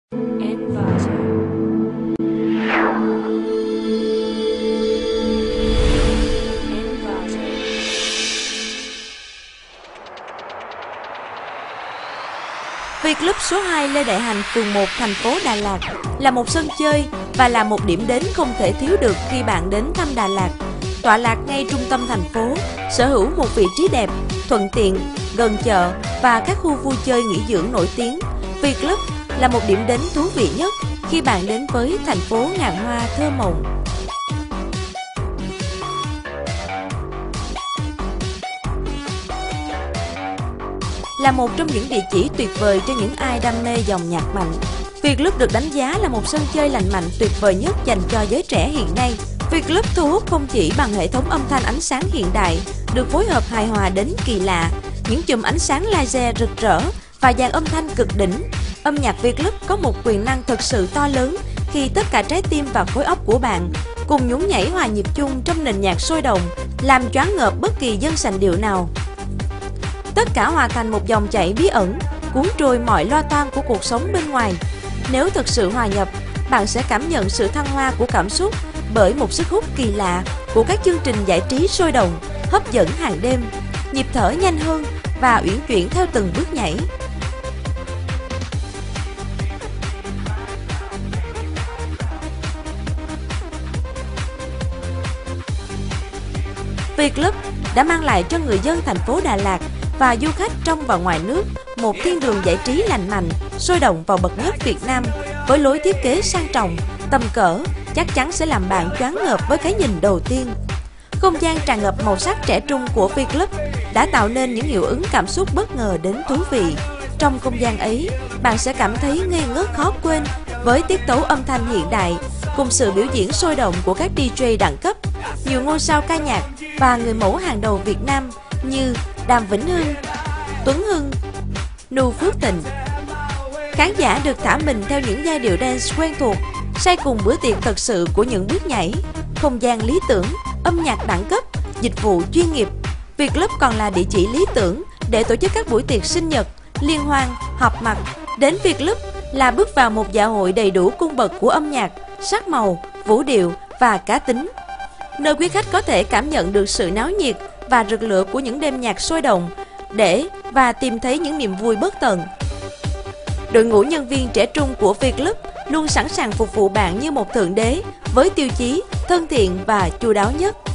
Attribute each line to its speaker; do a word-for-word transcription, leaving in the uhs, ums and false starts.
Speaker 1: Envato. Envato.
Speaker 2: V-Club số hai Lê Đại Hành, phường một, thành phố Đà Lạt là một sân chơi và là một điểm đến không thể thiếu được khi bạn đến thăm Đà Lạt. Tọa lạc ngay trung tâm thành phố, sở hữu một vị trí đẹp, thuận tiện, gần chợ và các khu vui chơi nghỉ dưỡng nổi tiếng. V-Club là một điểm đến thú vị nhất khi bạn đến với thành phố ngàn hoa thơ mộng. Là một trong những địa chỉ tuyệt vời cho những ai đam mê dòng nhạc mạnh, V-Club được đánh giá là một sân chơi lành mạnh tuyệt vời nhất dành cho giới trẻ hiện nay. V-Club thu hút không chỉ bằng hệ thống âm thanh ánh sáng hiện đại, được phối hợp hài hòa đến kỳ lạ, những chùm ánh sáng laser rực rỡ và dàn âm thanh cực đỉnh. Âm nhạc V-Club có một quyền năng thực sự to lớn khi tất cả trái tim và khối óc của bạn cùng nhún nhảy hòa nhịp chung trong nền nhạc sôi động, làm choáng ngợp bất kỳ dân sành điệu nào. Tất cả hòa thành một dòng chảy bí ẩn, cuốn trôi mọi lo toan của cuộc sống bên ngoài. Nếu thực sự hòa nhập, bạn sẽ cảm nhận sự thăng hoa của cảm xúc bởi một sức hút kỳ lạ của các chương trình giải trí sôi động, hấp dẫn hàng đêm, nhịp thở nhanh hơn và uyển chuyển theo từng bước nhảy. V-Club đã mang lại cho người dân thành phố Đà Lạt và du khách trong và ngoài nước một thiên đường giải trí lành mạnh, sôi động và bậc nhất Việt Nam với lối thiết kế sang trọng, tầm cỡ chắc chắn sẽ làm bạn choáng ngợp với cái nhìn đầu tiên. Không gian tràn ngập màu sắc trẻ trung của V-Club đã tạo nên những hiệu ứng cảm xúc bất ngờ đến thú vị. Trong không gian ấy, bạn sẽ cảm thấy ngây ngất khó quên với tiết tấu âm thanh hiện đại cùng sự biểu diễn sôi động của các đi jây đẳng cấp, nhiều ngôi sao ca nhạc và người mẫu hàng đầu Việt Nam như Đàm Vĩnh Hưng, Tuấn Hưng, Nu Phước Thịnh. Khán giả được thả mình theo những giai điệu dance quen thuộc, say cùng bữa tiệc thật sự của những bước nhảy, không gian lý tưởng, âm nhạc đẳng cấp, dịch vụ chuyên nghiệp. V-Club còn là địa chỉ lý tưởng để tổ chức các buổi tiệc sinh nhật, liên hoan, họp mặt. Đến V-Club là bước vào một dạ hội đầy đủ cung bậc của âm nhạc, sắc màu, vũ điệu và cá tính, nơi quý khách có thể cảm nhận được sự náo nhiệt và rực lửa của những đêm nhạc sôi động để và tìm thấy những niềm vui bất tận. Đội ngũ nhân viên trẻ trung của V-Club luôn sẵn sàng phục vụ bạn như một thượng đế với tiêu chí thân thiện và chu đáo nhất.